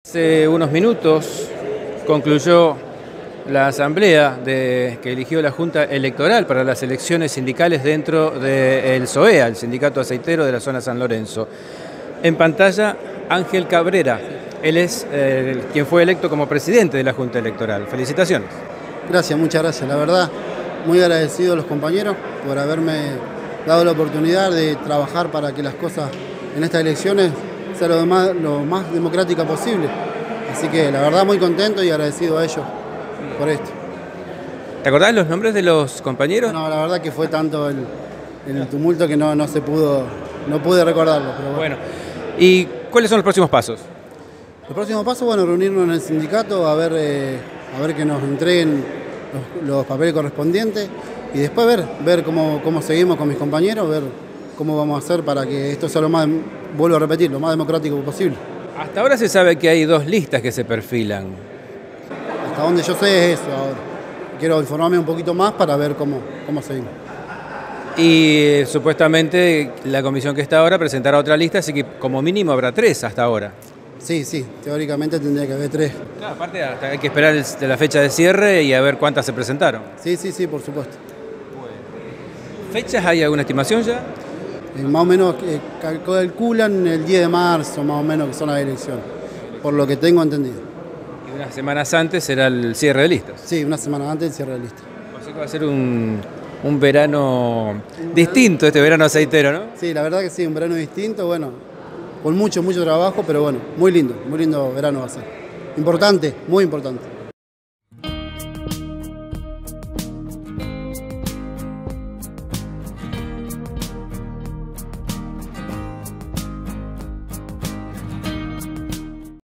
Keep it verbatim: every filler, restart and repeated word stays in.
Hace unos minutos concluyó la asamblea de, que eligió la Junta Electoral para las elecciones sindicales dentro del SOEA, el Sindicato Aceitero de la zona San Lorenzo. En pantalla, Ángel Cabrera. Él es eh, quien fue electo como presidente de la Junta Electoral. Felicitaciones. Gracias, muchas gracias. La verdad, muy agradecido a los compañeros por haberme dado la oportunidad de trabajar para que las cosas en estas elecciones sean lo más, lo más democrática posible. Así que la verdad muy contento y agradecido a ellos por esto. ¿Te acordás los nombres de los compañeros? No, la verdad que fue tanto el, el tumulto que no, no se pudo, no pude recordarlo. Pero bueno. Bueno, ¿y cuáles son los próximos pasos? Los próximos pasos, bueno, reunirnos en el sindicato a ver, eh, a ver que nos entreguen los, los papeles correspondientes y después ver, ver cómo, cómo seguimos con mis compañeros, ver cómo vamos a hacer para que esto sea lo más, vuelvo a repetir, lo más democrático posible. Hasta ahora se sabe que hay dos listas que se perfilan. Hasta donde yo sé es eso ahora. Quiero informarme un poquito más para ver cómo, cómo seguimos. Y eh, supuestamente la comisión que está ahora presentará otra lista, así que como mínimo habrá tres hasta ahora. Sí, sí, teóricamente tendría que haber tres. Claro, aparte hasta hay que esperar el, de la fecha de cierre y a ver cuántas se presentaron. Sí, sí, sí, por supuesto. ¿Fechas hay alguna estimación ya? Eh, más o menos eh, calculan el diez de marzo, más o menos, que son las elecciones, por lo que tengo entendido. Y unas semanas antes será el cierre de listas. Sí, una semana antes del cierre de lista. O sea que va a ser un, un verano distinto, este verano aceitero, ¿no? Sí, la verdad que sí, un verano distinto, bueno, con mucho, mucho trabajo, pero bueno, muy lindo, muy lindo verano va a ser. Importante, muy importante.